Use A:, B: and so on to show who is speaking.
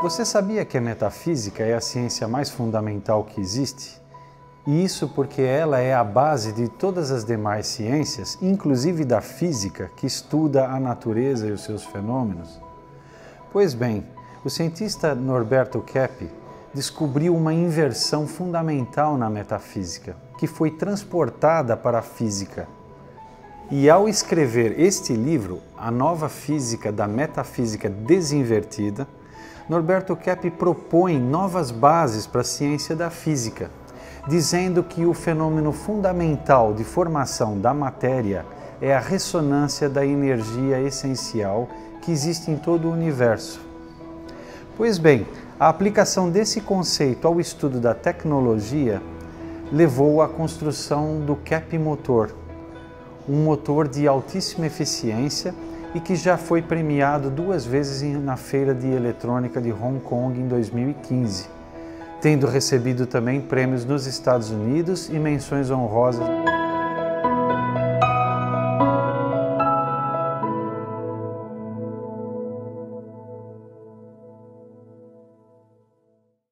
A: Você sabia que a metafísica é a ciência mais fundamental que existe? E isso porque ela é a base de todas as demais ciências, inclusive da física, que estuda a natureza e os seus fenômenos? Pois bem, o cientista Norberto Keppe descobriu uma inversão fundamental na metafísica, que foi transportada para a física. E ao escrever este livro, A Nova Física da Metafísica Desinvertida, Norberto Keppe propõe novas bases para a ciência da física, dizendo que o fenômeno fundamental de formação da matéria é a ressonância da energia essencial que existe em todo o universo. Pois bem, a aplicação desse conceito ao estudo da tecnologia levou à construção do Keppe Motor, um motor de altíssima eficiência e que já foi premiado 2 vezes na Feira de Eletrônica de Hong Kong em 2015, tendo recebido também prêmios nos Estados Unidos e menções honrosas.